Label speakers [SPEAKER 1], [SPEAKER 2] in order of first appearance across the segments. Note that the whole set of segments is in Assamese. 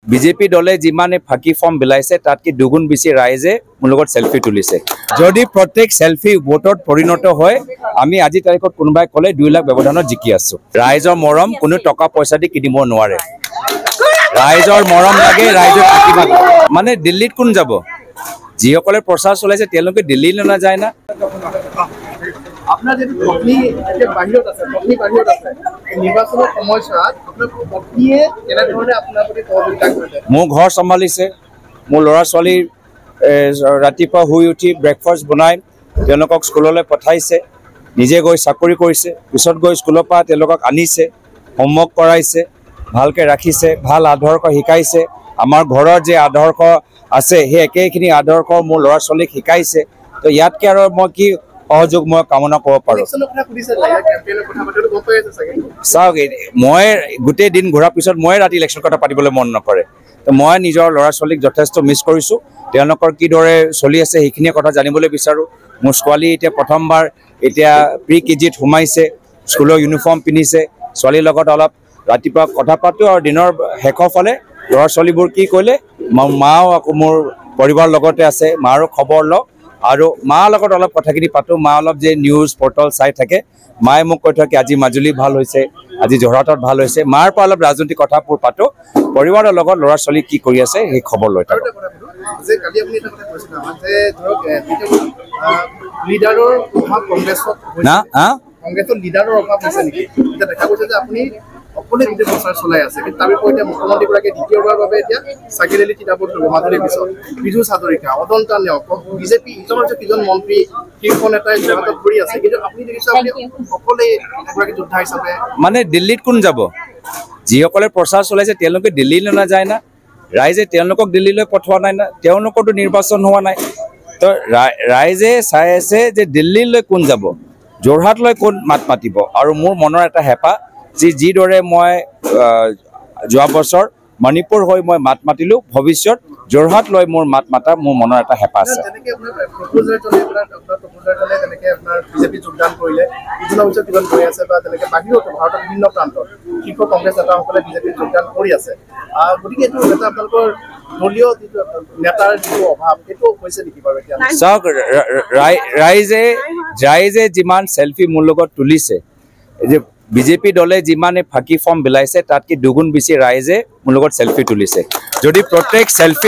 [SPEAKER 1] বিজেপি দলে যিমানে ফাঁকি ফৰ্ম বিলাইছে তাতকৈ দুগুণ বেছি ৰাইজে মোৰ লগত সেলফি তুলিছে। যদি প্ৰত্যেক সেলফি ভোটত পৰিণত হয় আমি আজি তাৰিখত কোনোবাই ক'লে 2 লাখ ব্যৱধানত জিকি আছো। ৰাইজৰ মৰম কোনো টকা পইচা দি কিনিব নোৱাৰে। ৰাইজৰ মৰম লাগে, ৰাইজৰ আশীৰ্বাদ মানে দিল্লীত কোন যাব? যিসকলে প্ৰচাৰ চলাইছে তেওঁলোকে দিল্লীলৈ নাযায় না।
[SPEAKER 2] আপনার যে পত্নী বাহিৰত আছে, নিৰ্বাচনৰ সময়ছোৱাত আপোনাৰ পত্নীয়ে কেনে ধৰণে আপোনাৰ প্ৰতি সহযোগিতা কৰিছে?
[SPEAKER 1] মোৰ ঘৰ চম্ভালিছে, মোৰ ল'ৰা ছোৱালী ৰাতিপুৱা শুই উঠি ব্ৰেকফাষ্ট বনাই তেওঁলোকক স্কুললৈ পঠাইছে, নিজে গৈ চাকৰি কৰিছে, পিছত গৈ স্কুলৰ পৰা তেওঁলোকক আনিছে, হোমৱৰ্ক কৰাইছে, ভালকৈ ৰাখিছে, ভাল আদৰ্শ শিকাইছে। আমাৰ ঘৰৰ যে আদৰ্শ আছে সেই একেখিনি আদৰ্শ মোৰ ল'ৰা ছোৱালীক শিকাইছে। তো ইয়াতকৈ আৰু মই কি সহযোগ মই কামনা কৰিব পাৰোঁ? চাওক, মই গোটেই দিন ঘূৰাৰ পিছত মই ৰাতি ইলেকশ্যন কথা পাতিবলৈ মন নকৰে। তো মই নিজৰ ল'ৰা ছোৱালীক যথেষ্ট মিছ কৰিছোঁ। তেওঁলোকৰ কিদৰে চলি আছে সেইখিনি কথা জানিবলৈ বিচাৰোঁ। মোৰ ছোৱালী এতিয়া প্ৰথমবাৰ এতিয়া প্ৰি কেজিত সোমাইছে, স্কুলৰ ইউনিফৰ্ম পিন্ধিছে। ছোৱালীৰ লগত অলপ ৰাতিপুৱা কথা পাতোঁ আৰু দিনৰ শেষৰ ফালে ল'ৰা ছোৱালীবোৰ কি কৰিলে মাও আকৌ মোৰ পৰিবাৰৰ লগতে আছে, মাৰো খবৰ লওঁ আৰু মাৰ লগত অলপ কথাখিনি পাতোঁ। মা অলপ যে নিউজ পৰ্টেল চাই থাকে, মায়ে মোক কৈ থাকে আজি মাজুলী ভাল হৈছে, আজি যোৰহাটত ভাল হৈছে। মাৰ পৰা অলপ ৰাজনৈতিক কথাবোৰ পাতোঁ, পৰিবাৰৰ লগত ল'ৰা ছোৱালী কি কৰি আছে সেই খবৰ লৈ থাকোঁ।
[SPEAKER 2] অকলে গোটেই প্ৰচাৰ চলাই আছে, কিন্তু তাৰ বিপৰীতে মুখ্যমন্ত্ৰীগৰাকীয়ে দ্বিতীয়বাৰৰ বাবে এতিয়া চাকিৰ আলি তিতাবৰত মাজুলীৰ পিছত বিজু হাজৰিকা, অদন্ত নেওগ, বিজেপি ইজনৰ কিজন মন্ত্ৰী শীৰ্ষ নেতাই যোৰহাটত ঘূৰি আছে, কিন্তু আপুনি দেখিছে আপুনি অকলে এগৰাকী যোদ্ধা হিচাপে।
[SPEAKER 1] মানে দিল্লীত কোন যাব? যিসকলে প্ৰচাৰ চলাইছে তেওঁলোকে দিল্লীলৈ নাযায় না। ৰাইজে তেওঁলোকক দিল্লীলৈ পঠোৱা নাই না, তেওঁলোকৰতো নিৰ্বাচন হোৱা নাই। তো ৰাইজে চাই আছে যে দিল্লীলৈ কোন যাব, যোৰহাটলৈ কোন মাত মাতিব। আৰু মোৰ মনৰ এটা হেঁপাহ যিদৰে মই যোৱা বছৰ মণিপুৰ হৈ মই মাত মাতিলোঁ, ভৱিষ্যত যোৰহাট লৈ মোৰ মাত মাতা মোৰ মনৰ এটা হেঁপাহ আছে।
[SPEAKER 2] বিজেপি যোগদান কৰিলে ইজনৰ পিছত কিজন গৈ আছে বা তেনেকৈ বাহিৰতো ভাৰতৰ বিভিন্ন প্ৰান্তত শীৰ্ষ কংগ্ৰেছ নেতাসকলে বিজেপিত যোগদান কৰি আছে। গতিকে এইটো এটা আপোনালোকৰ দলীয় যিটো নেতাৰ যিটো অভাৱ সেইটো হৈছে নেকি বাৰু এতিয়া?
[SPEAKER 1] চাওক, ৰাইজে যিমান সেলফি মোৰ লগত তুলিছে, যে বিজেপি দলে যিমানে ফাঁকি ফৰ্ম বিলাইছে তাতকৈ দুগুণ বেছি ৰাইজে মোৰ লগত সেলফি তুলিছে। যদি প্ৰত্যেক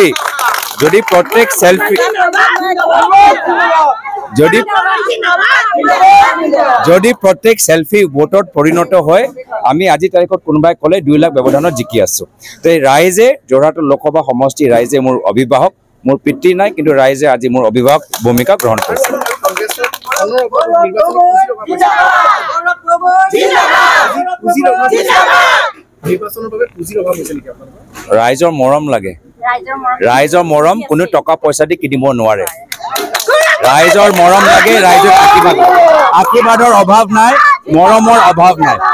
[SPEAKER 1] সেলফি ভোটত পৰিণত হয় আমি আজি তাৰিখত কোনোবাই ক'লে 2 লাখ ব্যৱধানত জিকি আছো। তো এই ৰাইজে যোৰহাটৰ লোকসভা সমষ্টি ৰাইজে মোৰ অভিভাৱক, মোৰ পিতৃ নাই, কিন্তু ৰাইজে আজি মোৰ অভিভাৱক ভূমিকা গ্ৰহণ কৰিছে। ৰাইজৰ মৰম লাগে, ৰাইজৰ মৰম কোনো টকা পইচা দি কিনিব নোৱাৰে। ৰাইজৰ মৰম লাগে, ৰাইজৰ আশীৰ্বাদৰ অভাৱ নাই, মৰমৰ অভাৱ নাই।